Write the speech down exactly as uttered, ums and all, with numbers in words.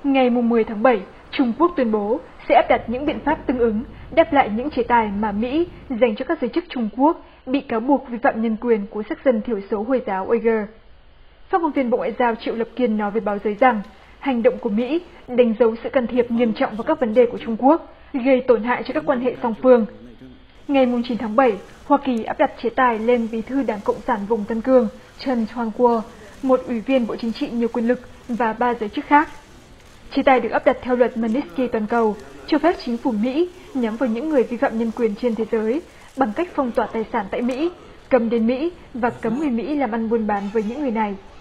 Ngày mùng mười tháng bảy, Trung Quốc tuyên bố sẽ áp đặt những biện pháp tương ứng đáp lại những chế tài mà Mỹ dành cho các giới chức Trung Quốc bị cáo buộc vi phạm nhân quyền của sắc dân thiểu số Hồi giáo Uyghur. Phát ngôn viên Bộ Ngoại giao Triệu Lập Kiên nói với báo giới rằng hành động của Mỹ đánh dấu sự can thiệp nghiêm trọng vào các vấn đề của Trung Quốc, gây tổn hại cho các quan hệ song phương. Ngày mùng chín tháng bảy, Hoa Kỳ áp đặt chế tài lên bí thư Đảng Cộng sản vùng Tân Cương Trần Thoan Quơ, một ủy viên Bộ Chính trị nhiều quyền lực và ba giới chức khác. Chế tài được áp đặt theo luật Magnitsky toàn cầu, cho phép chính phủ Mỹ nhắm vào những người vi phạm nhân quyền trên thế giới bằng cách phong tỏa tài sản tại Mỹ, cấm đến Mỹ và cấm người Mỹ làm ăn buôn bán với những người này.